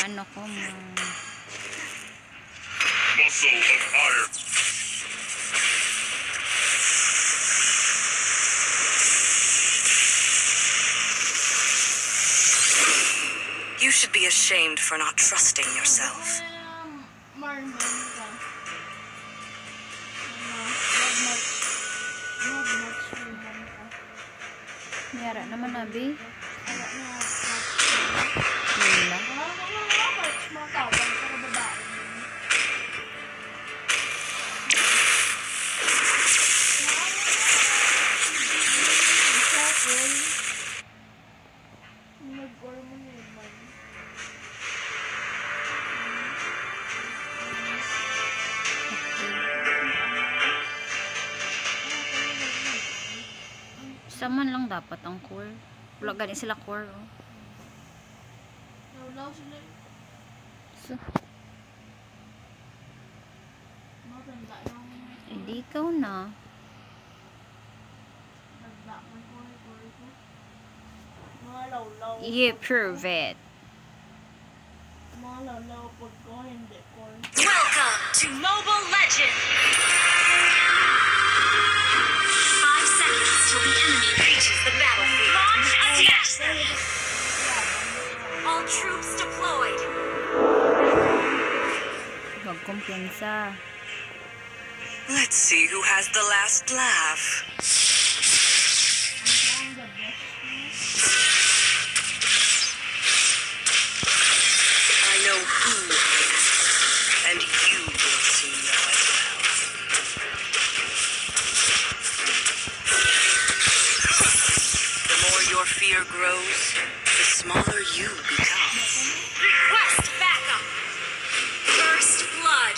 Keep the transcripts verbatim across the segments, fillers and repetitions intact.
ano ko mo. Muscle of iron. You should be ashamed for not trusting yourself. Yara naman, Abi. Saman lang dapat ang core. Wala gani sila core. Oh. So, hindi ikaw na. You prove it. Welcome to Mobile Legends! Five seconds till the enemy reaches the battlefield. Launch attack! All troops deployed. Huwag kumpiyansa. Let's see who has the last laugh. I know who I am, and you will soon know as well. The more your fear grows, the smaller you become. Request backup! First blood!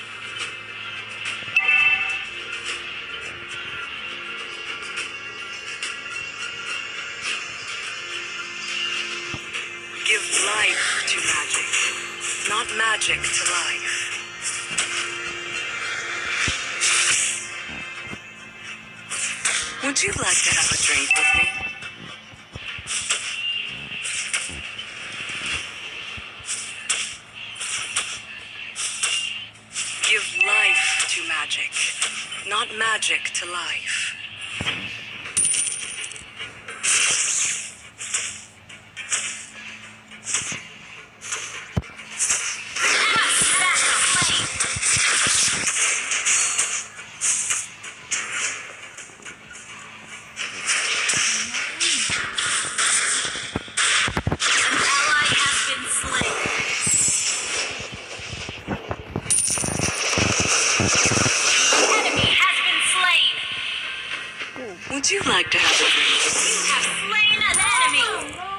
Give life to magic, not magic to life. Would you like to have a drink with me? Give life to magic, not magic to life. Would you like to have a drink? You have slain an enemy!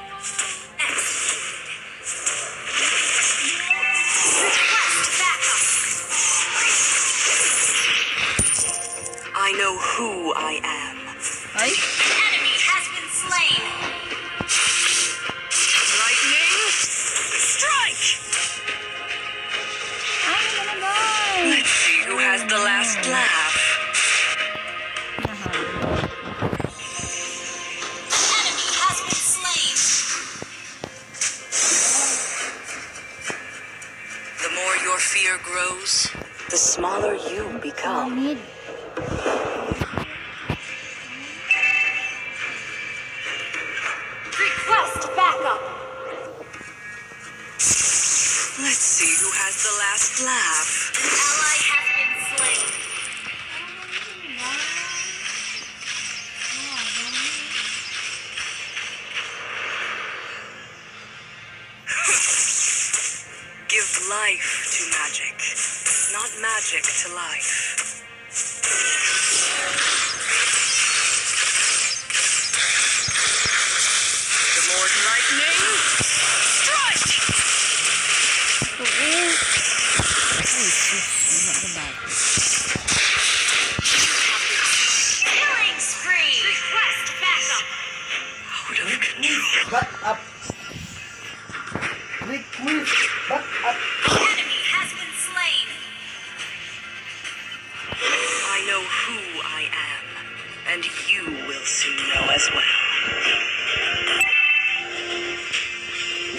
Request backup! I know who I am. Ay? An enemy has been slain! Lightning! Strike! Ay, naman! Let's see who has the last laugh. Fear grows, the smaller you become. Request backup! Let's see who has the last laugh. An ally has been slain. Give life to magic, not magic to life. The more lightning, strike! Killing spree! Request backup! Out of control. Back up. Request back up. The enemy has been slain.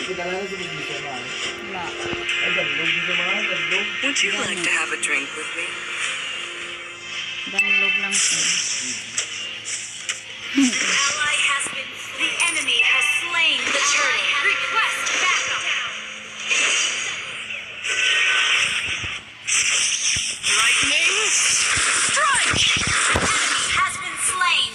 Wala. Would you like to have a drink with me? Danlog lang siya. Ally has been slain. The enemy has slain the turtle. Request backup. Lightning strike! Enemy has been slain.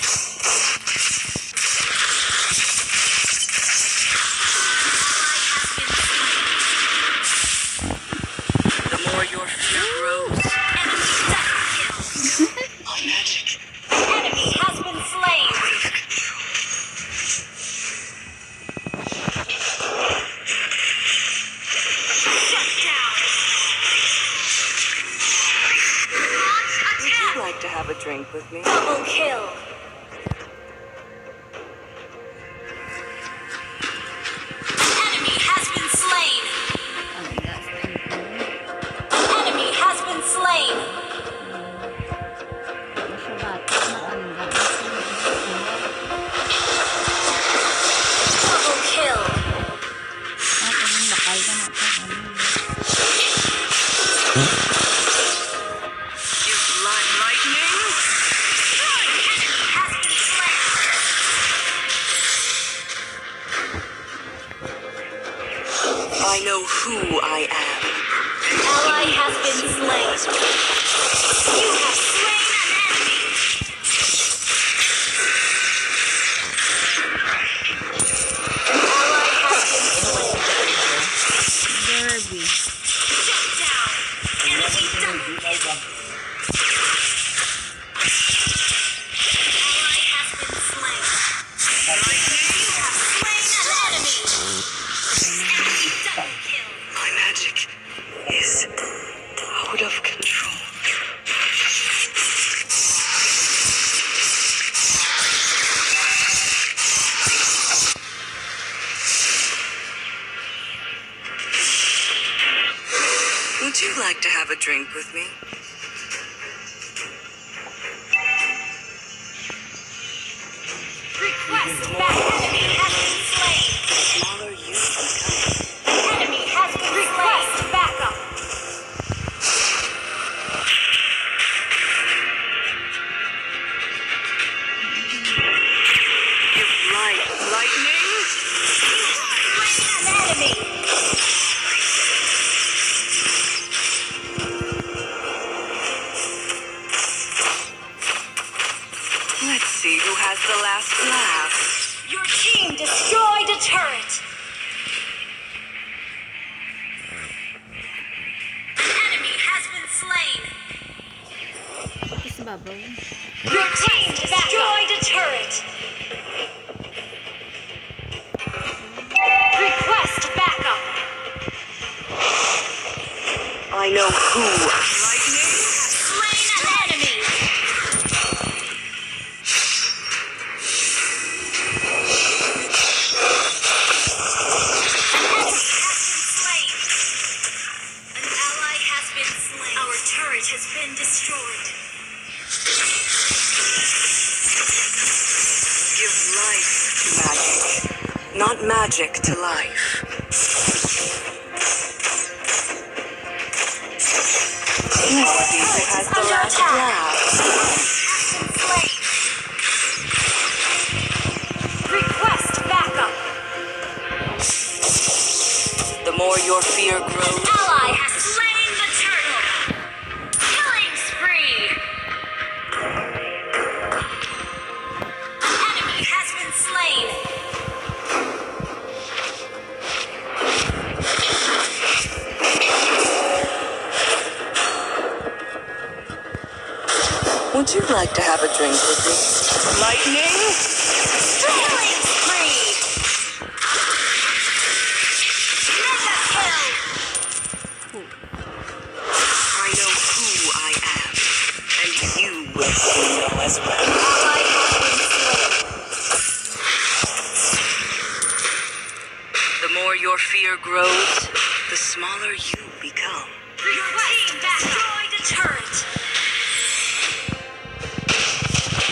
Ally has been slain. The more your fear grows, Enemy double kill. my magic Enemy has been slain. Shut down. Launch Would you attack. like to have a drink with me? Double kill. Enemy has been slain. Ano last time ko? Enemy has been slain. Ano siya bata? Ano lang? Double kill. Ako yung bakal ka na ito. Give light lightning strike! Enemy has been slain. I know who I am. Ally has been slain. You have slain an enemy. Ally has been slain. Derby. Shut down. Enemy double kill. Ally has been slain. You have slain an enemy. Enemy double kill. My magic is out of control. Would you like to have a drink with me? Request back. Enemy has been slain. Smaller you become. Enemy has been request backup. Give light lightning Slain an enemy. Let's see who has the last laugh. Your team destroyed a turret. Enemy has been slain. Ito sa babaw. Your team destroyed a turret. Request backup. I know who. Lightning Slain an enemy. An enemy has been slain. An ally has been slain. Our turret has been destroyed. give life to magic, not magic to life. Let's see who has the last laugh. Request backup. The more your fear grows, Ally has slain the turtle. Killing spree. Enemy has been slain. would you like to have a drink with me? Lightning? Killing spree. Mega kill. I know who I am, and you will soon know as well. Ally has been slain. The more your fear grows, the smaller you become. Request destroy the turret.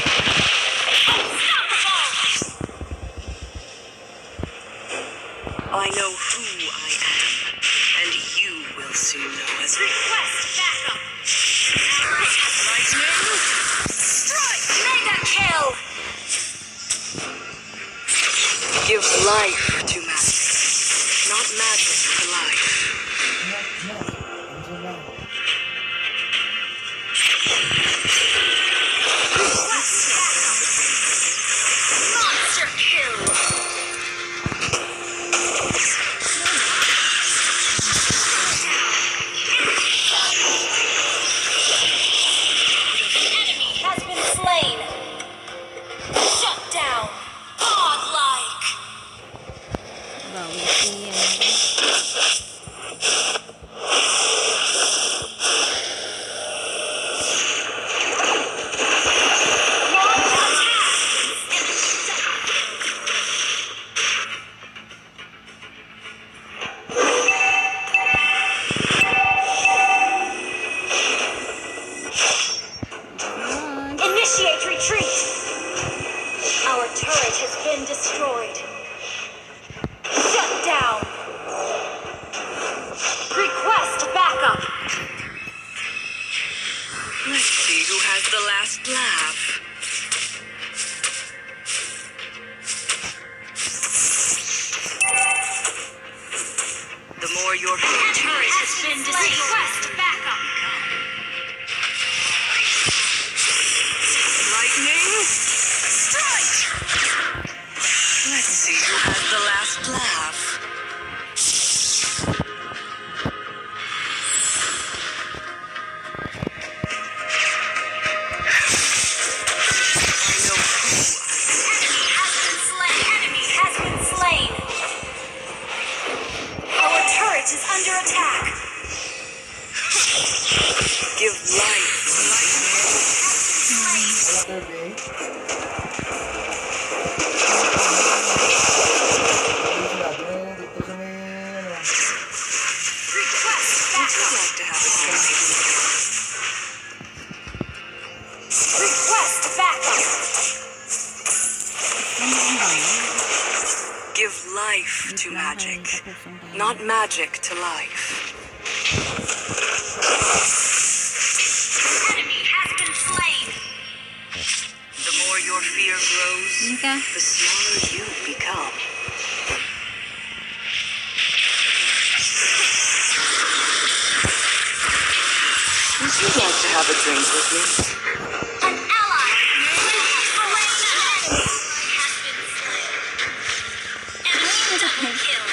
Unstoppable. I know who I am, and you will soon know as well. Request backup. Lightning. Strike. Mega kill. Give life to magic, not magic to life. Request backup. Monster kill. Enemy has been slain. Shut down. Godlike. Bawi si ano. Initiate retreat. Our turret has been destroyed. Shut down. Request backup. Let's see who has the last laugh. The more your Turret has been destroyed. Request backup. lightning strike. Let's see who has the last laugh. I know who Enemy has been slain. Enemy has been slain. Our turret is under attack. give life to Request Would you backup. like to have a drink? Request backup. Give life to magic, not magic to life. Enemy has been slain. The more your fear grows, Nika. the smaller you become. Would you like to have a drink with me? An ally has slain an enemy. Has been slain. Enemy double kill.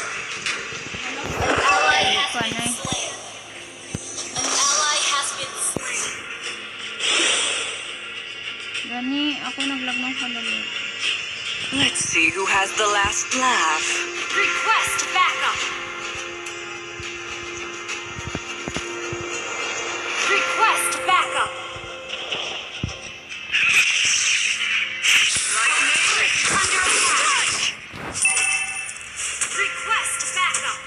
An ally has been slain. An ally has been slain. Gani, ako naglag ng kalalo. Let's see who has the last laugh. Request backup. Request backup. Under attack. Request backup.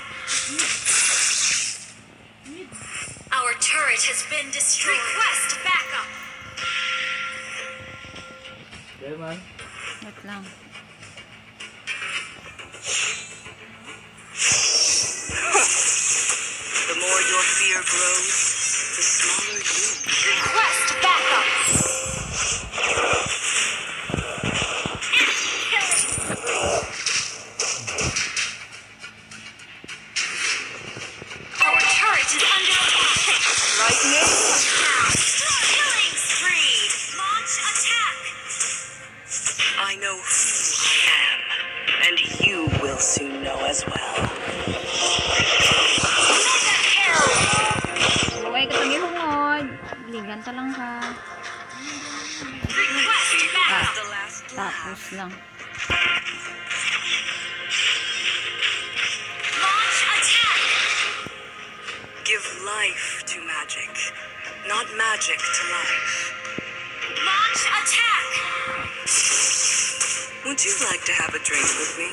Our turret has been destroyed. Request backup. Wait lang. The more your fear grows, the smaller you become. Request backup. Killing spree. Our turret is under attack. Lightning? Down. Killing spree. Launch attack. I know who I am, and you will soon know as well. Mega kill. Huwag ka tagihungod. Ligan ta lang ka. Request Has backup. the last laugh. Tapos lang. Launch attack. Give life to magic, not magic to life. Launch attack. Would you like to have a drink with me?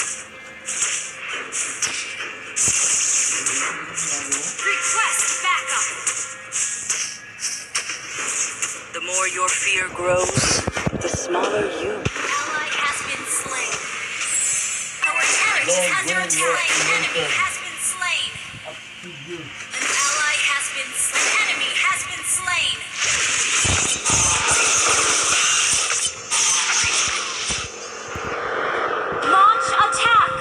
Request backup. The more your fear grows, the smaller you. Ally has been slain. Our turret is under attack. An enemy has been slain. Up to you. An ally has been slain. Enemy has been slain. Launch attack.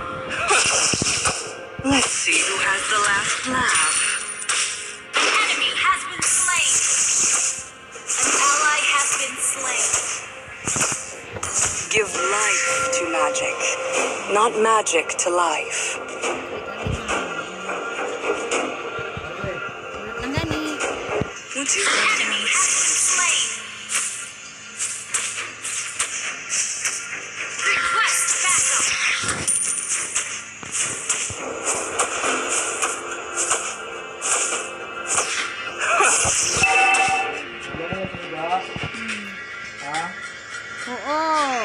Let's see who has the last laugh. Enemy has been slain. An ally has been slain. Give life to magic, not magic to life. Ang gani. Once you Enemy has been slain. Request backup. Yan, diba? Ha? Oo.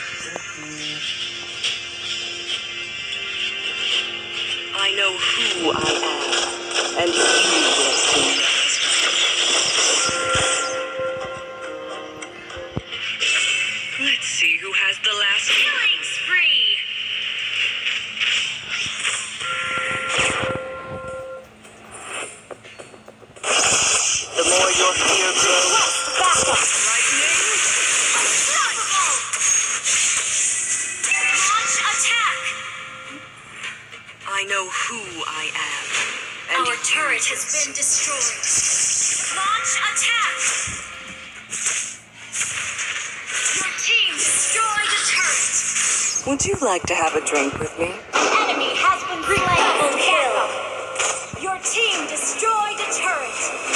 I know who I am, and you will soon know as well. Let's see who has the last Killing spree. The more your fear grows, Backup. lightning. Unstoppable. Launch attack. I know who I am, and Our you turret will has been soon- destroyed. Launch attack. Your team destroyed a turret. Would you like to have a drink with me? Enemy has been slain. Double kill. Your team destroyed a turret.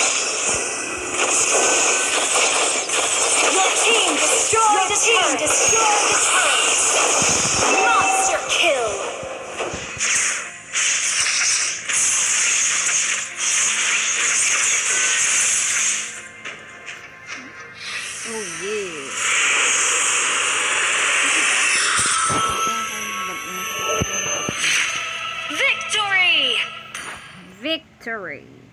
Your team destroyed a turret. Destroyed a turret. Monster kill. Oh, yeah. Victory. Victory.